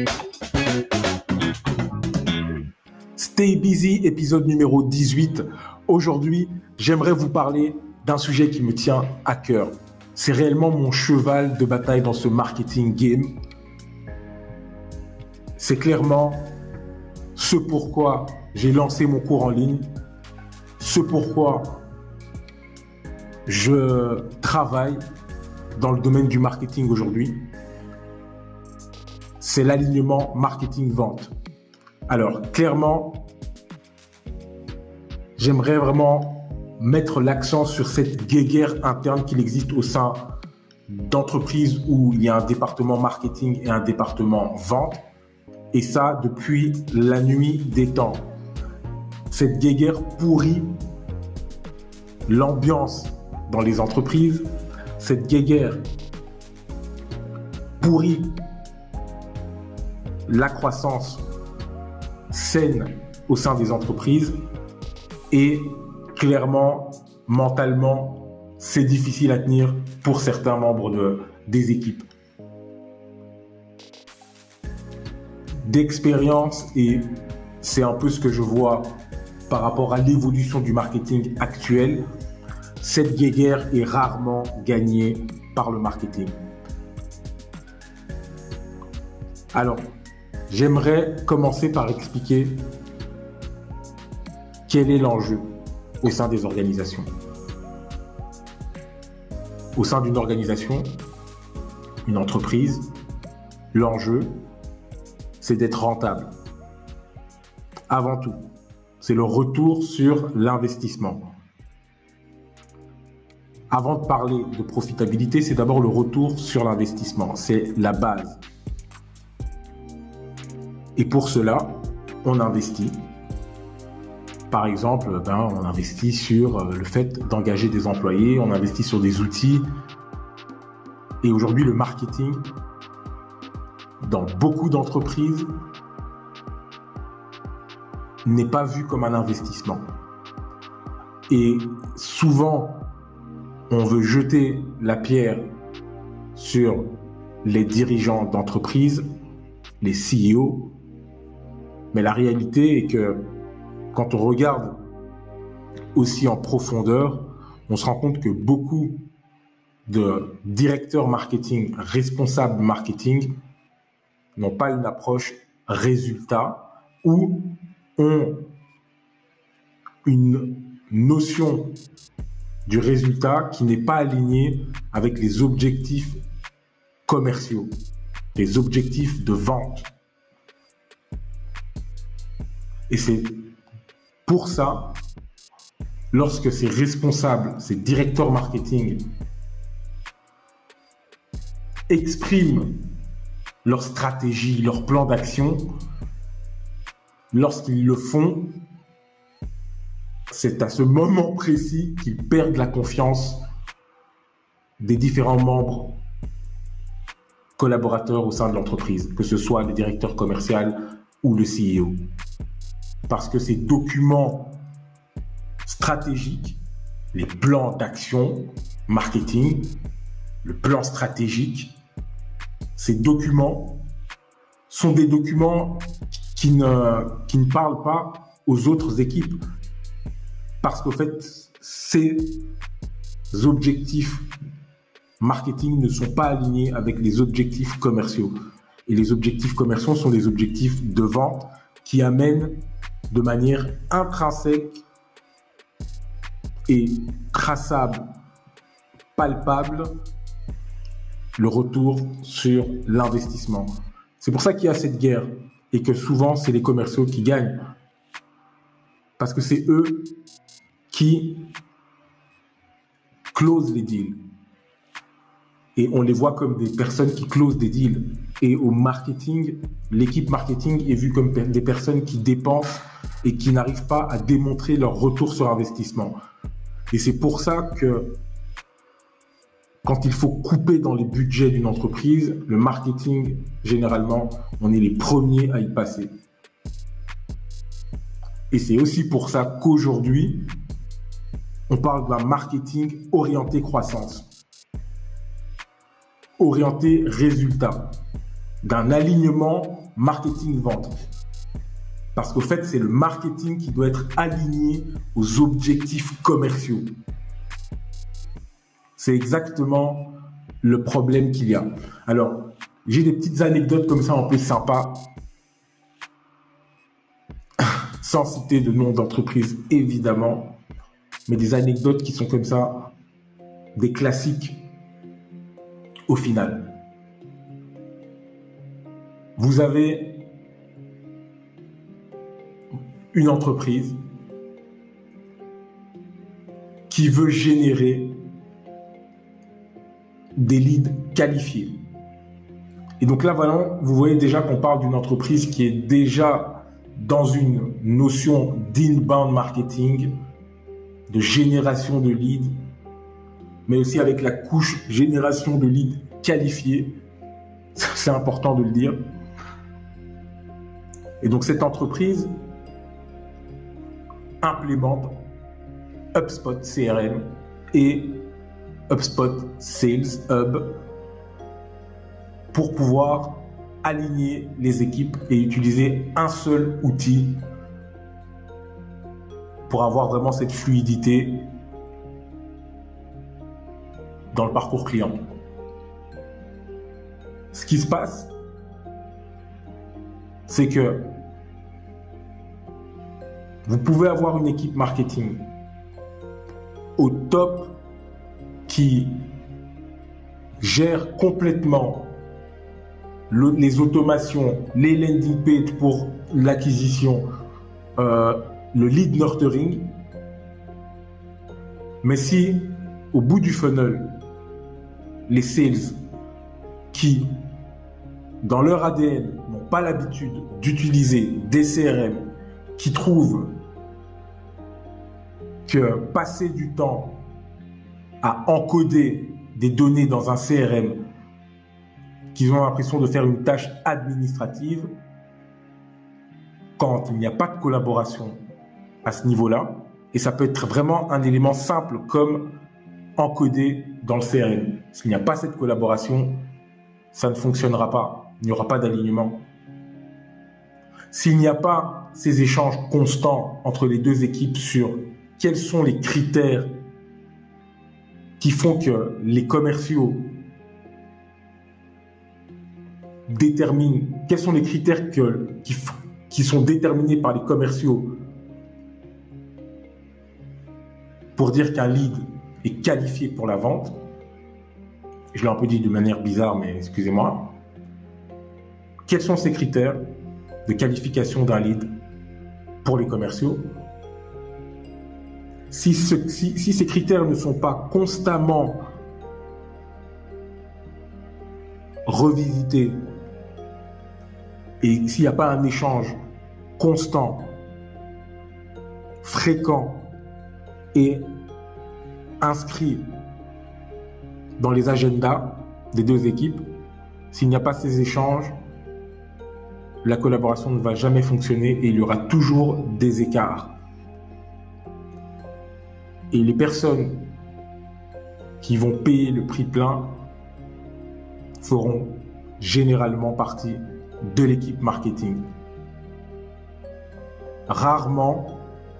Stay Busy, épisode numéro 18. Aujourd'hui, j'aimerais vous parler d'un sujet qui me tient à cœur. C'est réellement mon cheval de bataille dans ce marketing game. C'est clairement ce pourquoi j'ai lancé mon cours en ligne, ce pourquoi je travaille dans le domaine du marketing aujourd'hui. C'est l'alignement marketing-vente. Alors, clairement, j'aimerais vraiment mettre l'accent sur cette guéguerre interne qu'il existe au sein d'entreprises où il y a un département marketing et un département vente. Et ça, depuis la nuit des temps. Cette guéguerre pourrit l'ambiance dans les entreprises. Cette guéguerre pourrit la croissance saine au sein des entreprises et clairement, mentalement, c'est difficile à tenir pour certains membres des équipes. D'expérience, et c'est un peu ce que je vois par rapport à l'évolution du marketing actuel, cette guéguerre est rarement gagnée par le marketing. Alors, j'aimerais commencer par expliquer quel est l'enjeu au sein des organisations. Au sein d'une organisation, une entreprise, l'enjeu, c'est d'être rentable. Avant tout, c'est le retour sur l'investissement. Avant de parler de profitabilité, c'est d'abord le retour sur l'investissement. C'est la base. Et pour cela, on investit. Par exemple, on investit sur le fait d'engager des employés, on investit sur des outils. Et aujourd'hui, le marketing, dans beaucoup d'entreprises, n'est pas vu comme un investissement. Et souvent, on veut jeter la pierre sur les dirigeants d'entreprise, les CEO, mais la réalité est que quand on regarde aussi en profondeur, on se rend compte que beaucoup de directeurs marketing, responsables marketing, n'ont pas une approche résultat ou ont une notion du résultat qui n'est pas alignée avec les objectifs commerciaux, les objectifs de vente. Et c'est pour ça, lorsque ces responsables, ces directeurs marketing expriment leur stratégie, leur plan d'action, lorsqu'ils le font, c'est à ce moment précis qu'ils perdent la confiance des différents membres collaborateurs au sein de l'entreprise, que ce soit le directeur commercial ou le CEO. Parce que ces documents stratégiques, les plans d'action marketing, le plan stratégique, ces documents sont des documents qui ne parlent pas aux autres équipes. Parce qu'au fait, ces objectifs marketing ne sont pas alignés avec les objectifs commerciaux. Et les objectifs commerciaux sont des objectifs de vente qui amènent de manière intrinsèque et traçable, palpable, le retour sur l'investissement. C'est pour ça qu'il y a cette guerre et que souvent, c'est les commerciaux qui gagnent. Parce que c'est eux qui closent les deals. Et on les voit comme des personnes qui closent des deals. Et au marketing, l'équipe marketing est vue comme des personnes qui dépensent et qui n'arrivent pas à démontrer leur retour sur investissement. Et c'est pour ça que quand il faut couper dans les budgets d'une entreprise, le marketing, généralement, on est les premiers à y passer. Et c'est aussi pour ça qu'aujourd'hui, on parle d'un marketing orienté croissance, orienté résultat. d'un alignement marketing-vente. Parce qu'au fait, c'est le marketing qui doit être aligné aux objectifs commerciaux. C'est exactement le problème qu'il y a. Alors, j'ai des petites anecdotes comme ça un peu sympas, sans citer de nom d'entreprise évidemment, mais des anecdotes qui sont comme ça, des classiques au final. Vous avez une entreprise qui veut générer des leads qualifiés. Et donc là, voilà, vous voyez déjà qu'on parle d'une entreprise qui est déjà dans une notion d'inbound marketing, de génération de leads, mais aussi avec la couche génération de leads qualifiés. C'est important de le dire. Et donc cette entreprise implémente HubSpot CRM et HubSpot Sales Hub pour pouvoir aligner les équipes et utiliser un seul outil pour avoir vraiment cette fluidité dans le parcours client. Ce qui se passe, c'est que vous pouvez avoir une équipe marketing au top qui gère complètement les automations, les landing pages pour l'acquisition, le lead nurturing. Mais si au bout du funnel, les sales qui, dans leur ADN, n'ont pas l'habitude d'utiliser des CRM, qui trouvent que passer du temps à encoder des données dans un CRM, qu'ils ont l'impression de faire une tâche administrative, quand il n'y a pas de collaboration à ce niveau-là, et ça peut être vraiment un élément simple comme encoder dans le CRM. S'il n'y a pas cette collaboration, ça ne fonctionnera pas. Il n'y aura pas d'alignement. S'il n'y a pas ces échanges constants entre les deux équipes sur quels sont les critères qui font que les commerciaux déterminent, quels sont les critères qui sont déterminés par les commerciaux pour dire qu'un lead est qualifié pour la vente. Je l'ai un peu dit de manière bizarre, mais excusez-moi. Quels sont ces critères de qualification d'un lead pour les commerciaux? Si ces critères ne sont pas constamment revisités et s'il n'y a pas un échange constant, fréquent et inscrit dans les agendas des deux équipes, s'il n'y a pas ces échanges, la collaboration ne va jamais fonctionner et il y aura toujours des écarts. Et les personnes qui vont payer le prix plein feront généralement partie de l'équipe marketing. Rarement,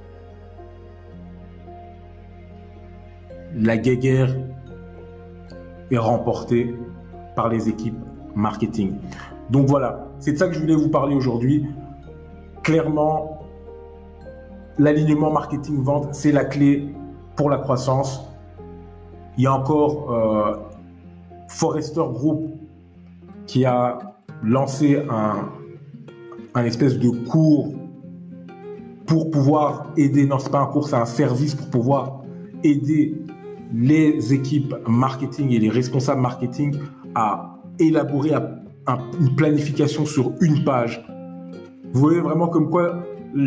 la guéguerre est remportée par les équipes marketing. Donc voilà, c'est de ça que je voulais vous parler aujourd'hui. Clairement, l'alignement marketing-vente, c'est la clé pour la croissance. Il y a encore Forrester Group qui a lancé un espèce de cours pour pouvoir aider, non c'est pas un cours, c'est un service pour pouvoir aider les équipes marketing et les responsables marketing à élaborer une planification sur une page. Vous voyez vraiment comme quoi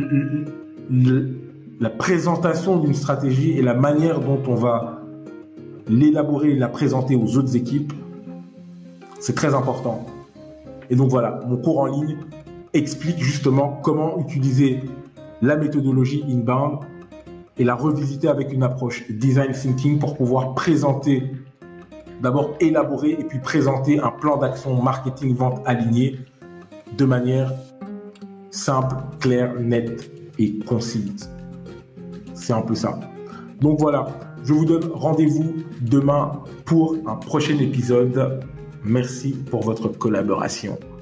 la présentation d'une stratégie et la manière dont on va l'élaborer et la présenter aux autres équipes, c'est très important. Et donc voilà, mon cours en ligne explique justement comment utiliser la méthodologie inbound et la revisiter avec une approche design thinking pour pouvoir présenter d'abord élaborer et puis présenter un plan d'action marketing-vente aligné de manière simple, claire, nette et concise. C'est un peu ça. Donc voilà, je vous donne rendez-vous demain pour un prochain épisode. Merci pour votre collaboration.